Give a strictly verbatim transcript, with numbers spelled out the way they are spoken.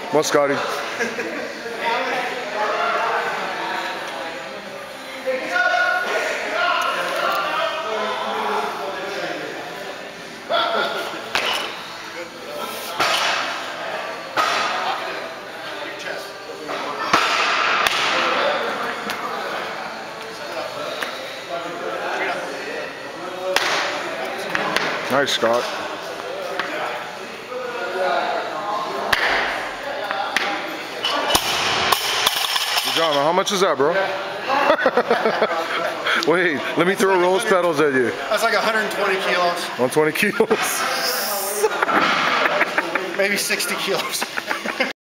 Well, Scotty. Nice, Scott. Good job, man. How much is that, bro? Wait, let me throw rose petals at you. That's like one hundred twenty kilos. one hundred twenty kilos. Maybe sixty kilos.